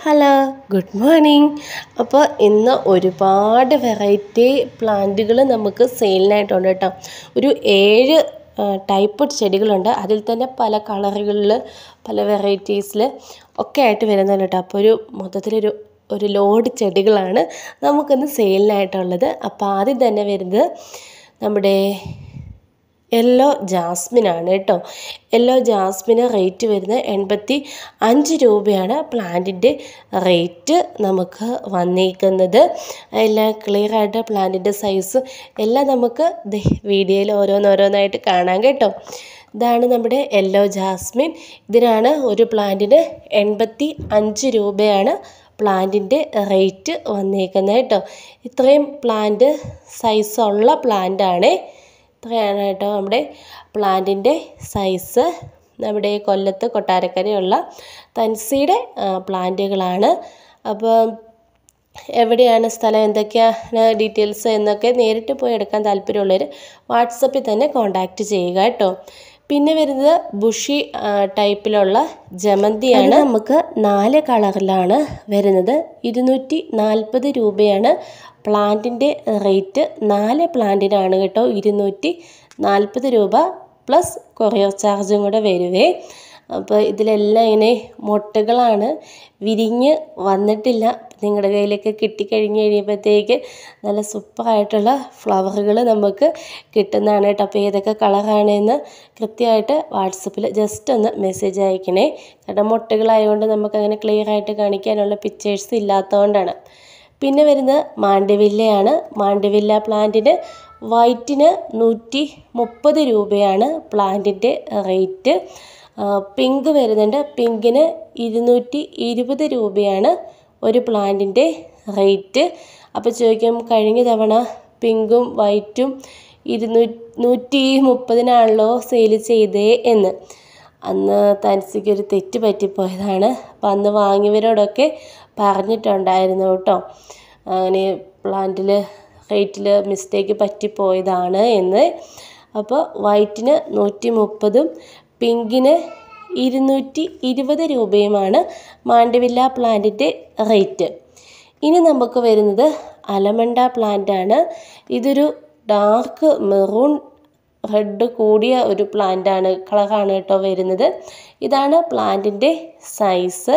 Hello, good morning. അപ്പോൾ ഇന്ന് ഒരുപാട് വെറൈറ്റി പ്ലാന്റുകൾ നമുക്ക് സെയിലിനായിട്ടുണ്ട് കേട്ടോ. ഒരു 7 ടൈപ്പ് ചെടികളുണ്ട്. അതിൽ തന്നെ പല കളറുകളിൽ പല വെറൈറ്റീസിൽ ഒക്കെ ആയിട്ട് വരുന്നുണ്ട് കേട്ടോ. അപ്പോൾ ഒരു ലോഡ് ചെടികളാണ് നമുക്കിന്ന് സെയിലിനായിട്ടുള്ളത്. അപ്പോൾ ആദ്യം തന്നെ വരുന്നത് നമ്മുടെ യെല്ലോ ജാസ്മിനാണ് കേട്ടോ. യെല്ലോ ജാസ്മിന് റേറ്റ് വരുന്നത് 85 രൂപയാണ് പ്ലാന്റിൻ്റെ റേറ്റ് നമുക്ക് വന്നിരിക്കുന്നത്. എല്ലാം ക്ലിയറായിട്ട് പ്ലാന്റിൻ്റെ സൈസ് എല്ലാം നമുക്ക് വീഡിയോയിൽ ഓരോന്നോരോന്നായിട്ട് കാണാം കേട്ടോ. ഇതാണ് നമ്മുടെ യെല്ലോ ജാസ്മിൻ. ഇതിനാണ് ഒരു പ്ലാന്റിന് 85 രൂപയാണ് പ്ലാന്റിൻ്റെ റേറ്റ് വന്നിരിക്കുന്നത് കേട്ടോ. ഇത്രയും പ്ലാന്റ് സൈസുള്ള പ്ലാന്റാണ്. ഇത്രയാണ് കേട്ടോ നമ്മുടെ പ്ലാന്റിൻ്റെ സൈസ്. നമ്മുടെ കൊല്ലത്ത് കൊട്ടാരക്കരയുള്ള തൻസിയുടെ പ്ലാന്റുകളാണ്. അപ്പോൾ എവിടെയാണ് സ്ഥലം, എന്തൊക്കെയാണ് ഡീറ്റെയിൽസ് എന്നൊക്കെ നേരിട്ട് പോയി എടുക്കാൻ താല്പര്യമുള്ളവർ വാട്സപ്പിൽ തന്നെ കോൺടാക്റ്റ് ചെയ്യുക കേട്ടോ. പിന്നെ വരുന്നത് ബുഷി ടൈപ്പിലുള്ള ജമന്തിയാണ്. നമുക്ക് 4 കളറിലാണ് വരുന്നത്. 240 രൂപയാണ് പ്ലാന്റിൻ്റെ റേറ്റ്. 4 പ്ലാന്റിനാണ് കേട്ടോ 240 രൂപ പ്ലസ് കൊറിയർ ചാർജും കൂടെ വരുവേ. അപ്പോൾ ഇതിലെല്ലാം ഇങ്ങനെ മൊട്ടുകളാണ്, വിരിഞ്ഞ് വന്നിട്ടില്ല. നിങ്ങളുടെ കയ്യിലേക്ക് കിട്ടിക്കഴിഞ്ഞ് കഴിയുമ്പോഴത്തേക്ക് നല്ല സൂപ്പറായിട്ടുള്ള ഫ്ലവറുകൾ നമുക്ക് കിട്ടുന്നതാണ് കേട്ടോ. അപ്പോൾ ഏതൊക്കെ കളറാണെന്ന് കൃത്യമായിട്ട് വാട്സപ്പിൽ ജസ്റ്റ് ഒന്ന് മെസ്സേജ് അയക്കണേ. കാരണം മൊട്ടുകളായതുകൊണ്ട് നമുക്കങ്ങനെ ക്ലിയറായിട്ട് കാണിക്കാനുള്ള പിക്ചേഴ്സ് ഇല്ലാത്തതുകൊണ്ടാണ്. പിന്നെ വരുന്നത് മാണ്ടിവില്ലയാണ്. മാണ്ടിവില്ല പ്ലാന്റിന് വൈറ്റിന് 130 രൂപയാണ് പ്ലാന്റിൻ്റെ റേറ്റ്. പിങ്ക് വരുന്നുണ്ട്. പിങ്കിന് 220 രൂപയാണ് ഒരു പ്ലാന്റിൻ്റെ റേറ്റ്. അപ്പോൾ ചോദിക്കും, കഴിഞ്ഞ തവണ പിങ്കും വൈറ്റും 130-നാണല്ലോ സെയിൽ ചെയ്തേ എന്ന്. അന്ന് തൻസിക്കൊരു തെറ്റ് പറ്റിപ്പോയതാണ്. അപ്പം അന്ന് വാങ്ങിയവരോടൊക്കെ പറഞ്ഞിട്ടുണ്ടായിരുന്നു കേട്ടോ, അങ്ങനെ പ്ലാന്റിൽ റേറ്റിൽ മിസ്റ്റേക്ക് പറ്റിപ്പോയതാണ് എന്ന്. അപ്പോൾ വൈറ്റിന് 130 പിങ്കിന് 220 രൂപയുമാണ് മാണ്ടിവില്ല പ്ലാന്റിൻ്റെ റേറ്റ്. ഇനി നമുക്ക് വരുന്നത് അലമണ്ട പ്ലാന്റാണ്. ഇതൊരു ഡാർക്ക് മെറൂൺ റെഡ് കൂടിയ ഒരു പ്ലാന്റാണ്, കളറാണ് കേട്ടോ വരുന്നത്. ഇതാണ് പ്ലാന്റിൻ്റെ സൈസ്.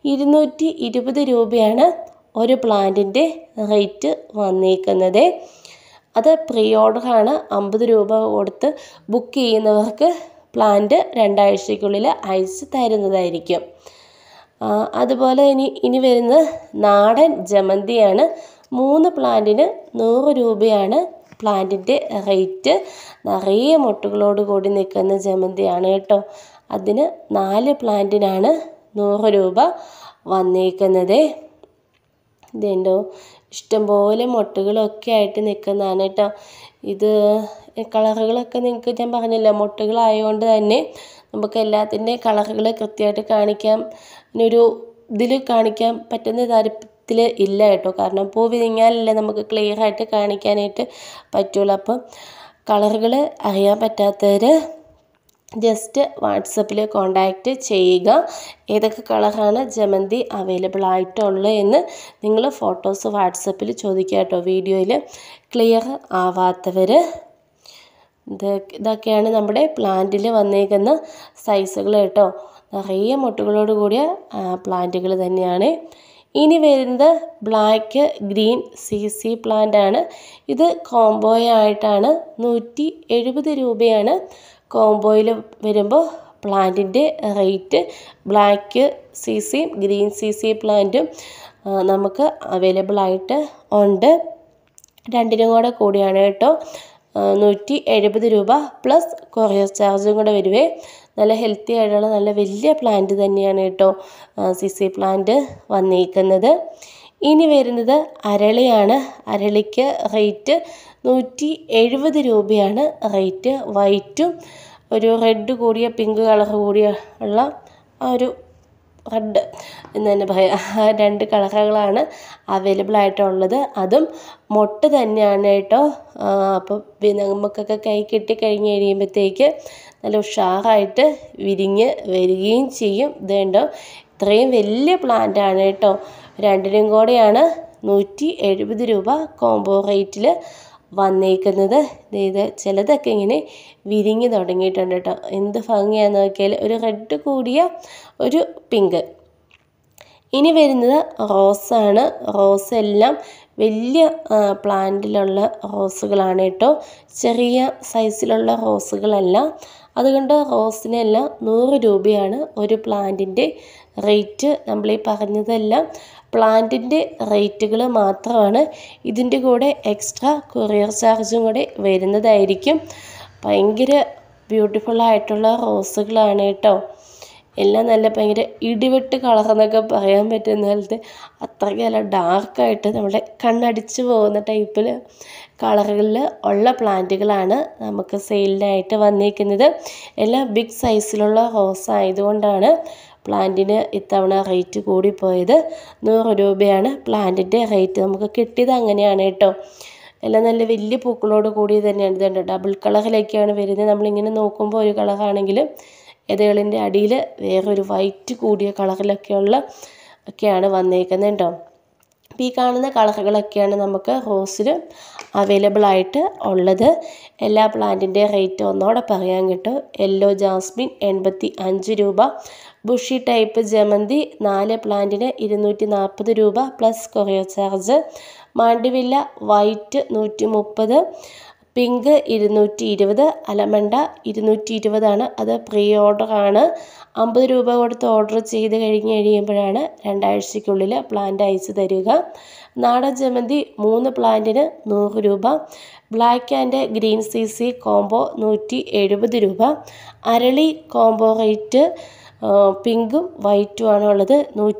220 രൂപയാണ് ഒരു പ്ലാന്റിൻ്റെ റേറ്റ് വന്നിരിക്കുന്നത്. അത് പ്രീ ഓർഡറാണ്. 50 രൂപ കൊടുത്ത് ബുക്ക് ചെയ്യുന്നവർക്ക് പ്ലാന്റ് 2 ആഴ്ചയ്ക്കുള്ളിൽ അയച്ച് തരുന്നതായിരിക്കും. അതുപോലെ ഇനി വരുന്നത് നാടൻ ജമന്തിയാണ്. 3 പ്ലാന്റിന് 100 രൂപയാണ് പ്ലാന്റിൻ്റെ റേറ്റ്. നിറയെ മൊട്ടുകളോട് കൂടി നിൽക്കുന്ന ജമന്തിയാണ് കേട്ടോ. അതിന് 4 പ്ലാന്റിനാണ് 100 രൂപ വന്നിരിക്കുന്നത്. ഇതുണ്ടോ, ഇഷ്ടംപോലെ മൊട്ടുകളൊക്കെ ആയിട്ട് നിൽക്കുന്നതാണ് കേട്ടോ. ഇത് കളറുകളൊക്കെ നിങ്ങൾക്ക് ഞാൻ പറഞ്ഞില്ല, മൊട്ടുകളായതുകൊണ്ട് തന്നെ നമുക്ക് എല്ലാത്തിൻ്റെ കളറുകൾ കൃത്യമായിട്ട് കാണിക്കാം, ഇതിനൊരു ഇതിൽ കാണിക്കാൻ പറ്റുന്ന തരത്തിൽ ഇല്ല കേട്ടോ. കാരണം പൂ വിരിഞ്ഞാലല്ലേ നമുക്ക് ക്ലിയറായിട്ട് കാണിക്കാനായിട്ട് പറ്റുള്ളൂ. അപ്പം കളറുകൾ അറിയാൻ പറ്റാത്തവർ ജസ്റ്റ് വാട്സപ്പിൽ കോണ്ടാക്റ്റ് ചെയ്യുക. ഏതൊക്കെ കളറാണ് ജമന്തി അവൈലബിൾ ആയിട്ടുള്ളത് എന്ന് നിങ്ങൾ ഫോട്ടോസ് വാട്സപ്പിൽ ചോദിക്കുക കേട്ടോ. വീഡിയോയിൽ ക്ലിയർ ആവാത്തവർ. ഇതൊക്കെയാണ് നമ്മുടെ പ്ലാന്റിൽ വന്നേക്കുന്ന സൈസുകൾ കേട്ടോ. നിറയെ മുട്ടുകളോട് കൂടിയ പ്ലാന്റുകൾ തന്നെയാണ്. ഇനി വരുന്നത് ബ്ലാക്ക് ഗ്രീൻ CC പ്ലാന്റാണ്. ഇത് കോംബോയായിട്ടാണ് 170 രൂപയാണ് കോംബോയിൽ വരുമ്പോൾ പ്ലാന്റിൻ്റെ rate. Black CC green CC പ്ലാന്റും നമുക്ക് അവൈലബിൾ ആയിട്ട് ഉണ്ട്. രണ്ടിനും കൂടിയാണ് കേട്ടോ 170 രൂപ പ്ലസ് കൊറിയർ ചാർജും കൂടെ വരുവേ. നല്ല ഹെൽത്തി ആയിട്ടുള്ള നല്ല വലിയ പ്ലാന്റ് തന്നെയാണ് കേട്ടോ CC പ്ലാന്റ് വന്നിരിക്കുന്നത്. ഇനി വരുന്നത് അരളിയാണ്. അരളിക്ക് റേറ്റ് 170 രൂപയാണ് റേറ്റ്. വൈറ്റും ഒരു റെഡ് കൂടിയ പിങ്ക് കളർ കൂടിയ ഉള്ള ഒരു റെഡ് എന്ന് തന്നെ പറയാം, 2 കളറുകളാണ് അവൈലബിൾ ആയിട്ടുള്ളത്. അതും മൊട്ട് തന്നെയാണ് കേട്ടോ. അപ്പോൾ നമുക്കൊക്കെ കൈ കിട്ടി കഴിഞ്ഞ് കഴിയുമ്പോഴത്തേക്ക് നല്ല ഉഷാറായിട്ട് വിരിഞ്ഞ് വരികയും ചെയ്യും. ഇതുണ്ടോ, അത്രയും വലിയ പ്ലാന്റാണ് കേട്ടോ. രണ്ടിനും കൂടെയാണ് 170 രൂപ കോംബോ റേറ്റിൽ വന്നേക്കുന്നത്. ഇത് ചിലതൊക്കെ ഇങ്ങനെ വിരിഞ്ഞ് തുടങ്ങിയിട്ടുണ്ട് കേട്ടോ. എന്ത് ഭംഗിയാന്ന് നോക്കിയാൽ, ഒരു റെഡ് കൂടിയ ഒരു പിങ്ക്. ഇനി വരുന്നത് റോസാണ്. റോസ് എല്ലാം വലിയ പ്ലാന്റിലുള്ള റോസുകളാണ് കേട്ടോ, ചെറിയ സൈസിലുള്ള റോസുകളല്ല. അതുകൊണ്ട് റോസിനെല്ലാം 100 രൂപയാണ് ഒരു പ്ലാന്റിൻ്റെ റേറ്റ്. നമ്മളീ പറഞ്ഞതെല്ലാം പ്ലാന്റിൻ്റെ റേറ്റുകൾ മാത്രമാണ്. ഇതിൻ്റെ കൂടെ എക്സ്ട്രാ കൊറിയർ ചാർജും കൂടെ വരുന്നതായിരിക്കും. ഭയങ്കര ബ്യൂട്ടിഫുള്ളായിട്ടുള്ള റോസുകളാണ് കേട്ടോ. എല്ലാം നല്ല ഭയങ്കര ഇടിവെട്ട് കളറെന്നൊക്കെ പറയാൻ പറ്റുന്ന പോലത്തെ അത്രയ്ക്ക് നല്ല ഡാർക്കായിട്ട് നമ്മുടെ കണ്ണടിച്ച് പോകുന്ന ടൈപ്പിൽ കളറുകളിൽ ഉള്ള പ്ലാന്റുകളാണ് നമുക്ക് സെയിലിനായിട്ട് വന്നിരിക്കുന്നത്. എല്ലാം ബിഗ് സൈസിലുള്ള റോസ് ആയതുകൊണ്ടാണ് പ്ലാന്റിന് ഇത്തവണ റേറ്റ് കൂടിപ്പോയത്. 100 രൂപയാണ് പ്ലാന്റിൻ്റെ റേറ്റ്. നമുക്ക് കിട്ടിയത് അങ്ങനെയാണ് കേട്ടോ. എല്ലാം നല്ല വലിയ പൂക്കളോട് കൂടി തന്നെയാണ്. ഇതുണ്ട്, ഡബിൾ കളറിലൊക്കെയാണ് വരുന്നത്. നമ്മളിങ്ങനെ നോക്കുമ്പോൾ ഒരു കളറാണെങ്കിലും ഇതളിൻ്റെ അടിയിൽ വേറൊരു വൈറ്റ് കൂടിയ കളറിലൊക്കെയാണ് വന്നേക്കുന്നത് കേട്ടോ. അപ്പോൾ ഈ കാണുന്ന കളറുകളൊക്കെയാണ് നമുക്ക് റോസിൽ അവൈലബിൾ ആയിട്ട് ഉള്ളത്. എല്ലാ പ്ലാന്റിൻ്റെ റേറ്റ് ഒന്നോടെ പറയാൻ കിട്ടും. യെല്ലോ ജാസ്മിൻ 85 രൂപ, ബുഷി ടൈപ്പ് ജമന്തി 4 പ്ലാന്റിന് 240 രൂപ plus courier charge. Mandevilla white 130, pink 220, allamanda 220 അത് പ്രീ ഓർഡറാണ്. 50 രൂപ കൊടുത്ത് ഓർഡർ ചെയ്ത് കഴിയുമ്പോഴാണ് 2 ആഴ്ചയ്ക്കുള്ളിൽ പ്ലാന്റ് അയച്ചു തരിക. നാടൻ ജമന്തി 3 പ്ലാന്റിന് 100 രൂപ, black and green CC combo 170 രൂപ, അരളി കോംബോ റേറ്റ് പിങ്കും വൈറ്റുമാണ് ഉള്ളത്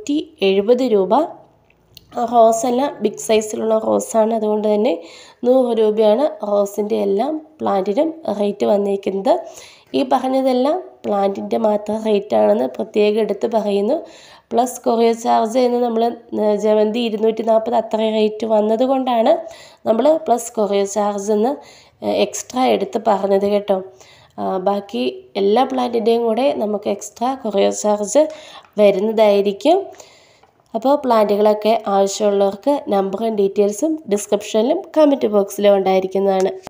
170 രൂപ. റോസെല്ലാം ബിഗ് സൈസിലുള്ള റോസാണ്, അതുകൊണ്ട് തന്നെ 100 രൂപയാണ് റോസിൻ്റെ എല്ലാം പ്ലാന്റിനും റേറ്റ് വന്നിരിക്കുന്നത്. ഈ പറഞ്ഞതെല്ലാം പ്ലാന്റിൻ്റെ മാത്രം റേറ്റാണെന്ന് പ്രത്യേകം എടുത്ത് പറയുന്നു. പ്ലസ് കൊറിയർ ചാർജ് എന്ന് നമ്മൾ ജമന്തി 240 അത്ര റേറ്റ് വന്നത് കൊണ്ടാണ് നമ്മൾ പ്ലസ് കൊറിയർ ചാർജ് എന്ന് എക്സ്ട്രാ എടുത്ത് പറഞ്ഞത് കേട്ടോ. ബാക്കി എല്ലാ പ്ലാന്റിൻ്റെയും കൂടെ നമുക്ക് എക്സ്ട്രാ കൊറിയർ ചാർജ് വരുന്നതായിരിക്കും. അപ്പോൾ പ്ലാന്റുകളൊക്കെ ആവശ്യമുള്ളവർക്ക് നമ്പറും ഡീറ്റെയിൽസും ഡിസ്ക്രിപ്ഷനിലും കമൻറ്റ് ബോക്സിലും ഉണ്ടായിരിക്കുന്നതാണ്.